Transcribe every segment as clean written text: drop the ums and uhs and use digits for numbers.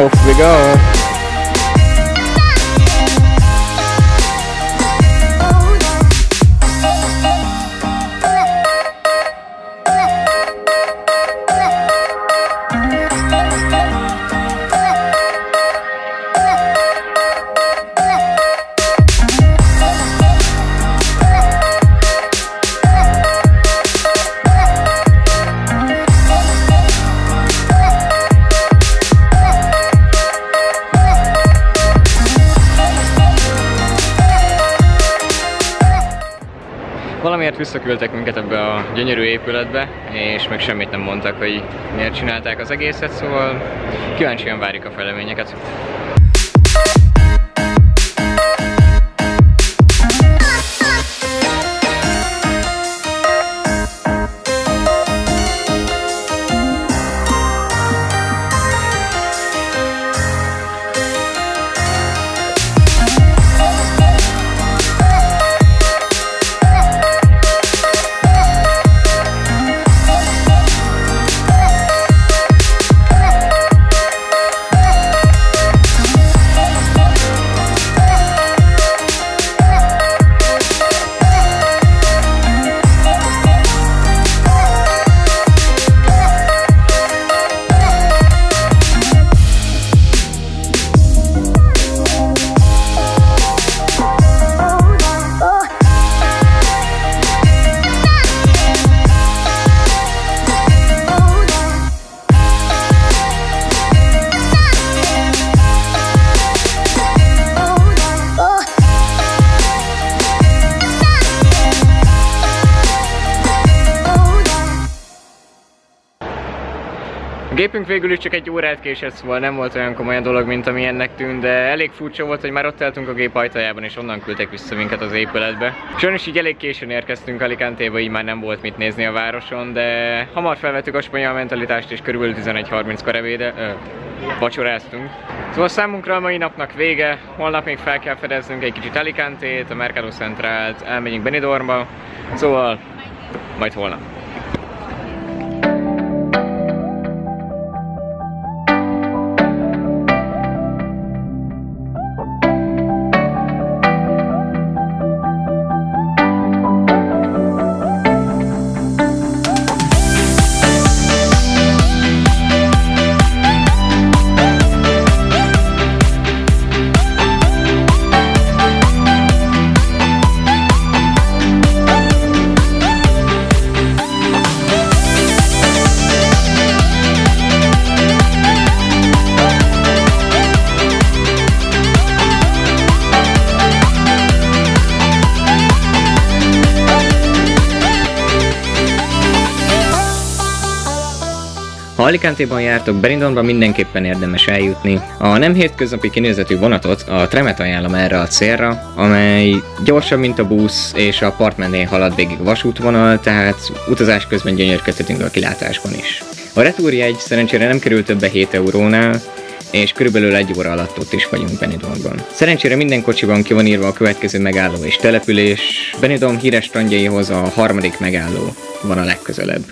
Off we go! Valamiért visszaküldtek minket ebbe a gyönyörű épületbe, és meg semmit nem mondtak, hogy miért csinálták az egészet, szóval kíváncsian várjuk a fejleményeket. A gépünk végül is csak egy órát késett, szóval nem volt olyan komoly a dolog, mint ami ennek tűnt, de elég furcsa volt, hogy már ott álltunk a gép ajtajában, és onnan küldtek vissza minket az épületbe. Sajnos így elég későn érkeztünk Alicante-ba, így már nem volt mit nézni a városon, de hamar felvettük a spanyol mentalitást, és körülbelül 11:30-kor vacsoráztunk. Szóval számunkra a mai napnak vége, holnap még fel kell fedeznünk egy kicsit Alicante-t, a Mercado Centralt, elmegyünk Benidormba, szóval majd holnap. Ha Alicante-ban jártok, Benidormba mindenképpen érdemes eljutni. A nem hétköznapi kinézetű vonatot, a Tremet ajánlom erre a célra, amely gyorsabb, mint a busz, és a part mentén halad végig a vasútvonal, tehát utazás közben gyönyörködhetünk a kilátásban is. A retúrjegy szerencsére nem kerül többe 7 eurónál, és körülbelül 1 óra alatt ott is vagyunk Benidormban. Szerencsére minden kocsiban ki van írva a következő megálló és település. Benidorm híres strandjaihoz a 3. megálló van a legközelebb.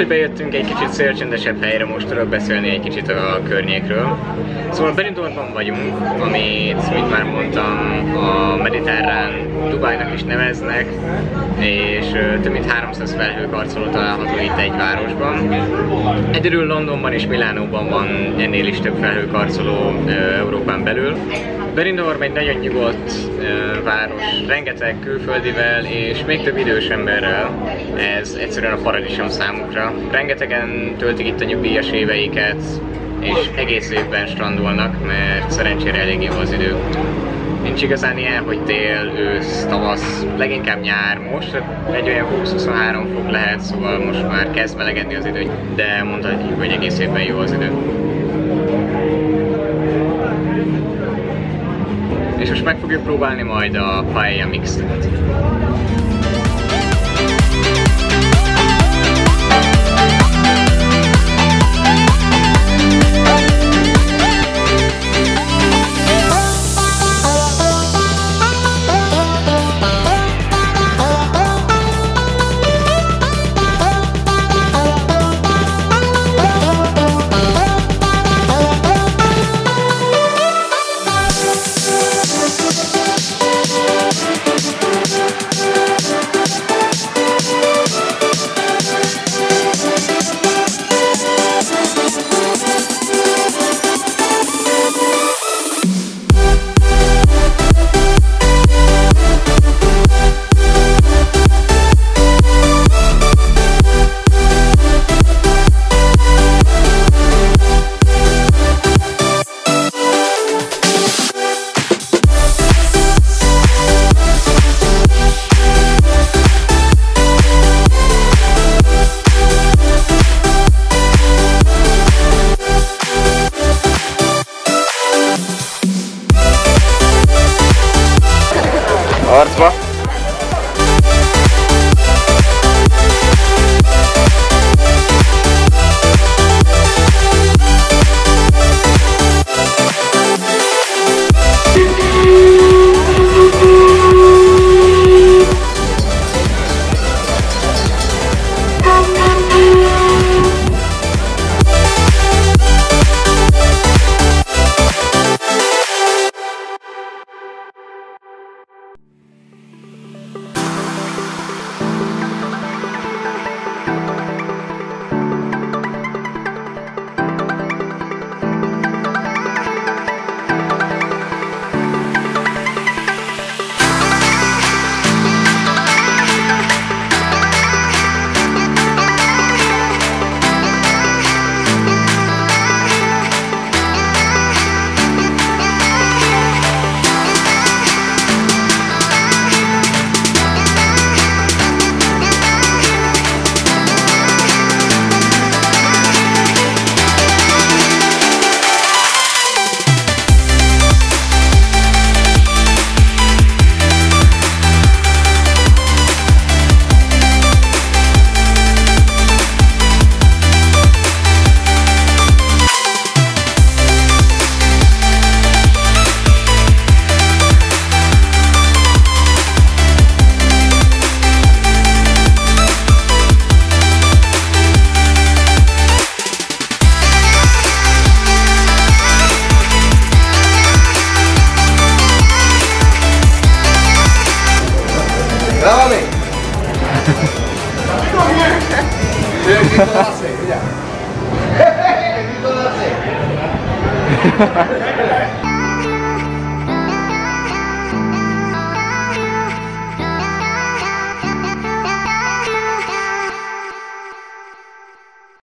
hogy bejöttünk egy kicsit szélcsendesebb helyre, most tudok beszélni egy kicsit a környékről. Szóval Benidormban vagyunk, amit, mint már mondtam, a mediterrán Dubájnak is neveznek, és több mint 300 felhőkarcoló található itt egy városban. Egyedül Londonban és Milánóban van ennél is több felhőkarcoló Európán belül. Benidorm egy nagyon nyugodt város, rengeteg külföldivel és még több idős emberrel. Ez egyszerűen a paradicsom számukra. Rengetegen töltik itt a nyugdíjas éveiket, és egész évben strandolnak, mert szerencsére elég jó az idő. Nincs igazán ilyen, hogy tél, ősz, tavasz, leginkább nyár. Most egy olyan 20-23 fok lehet, szóval most már kezd melegedni az idő, de mondhatjuk, hogy egész évben jó az idő. És most meg fogjuk próbálni majd a paella mixet. Arcba. Grábame. El grito de la C, mira. El grito de la C.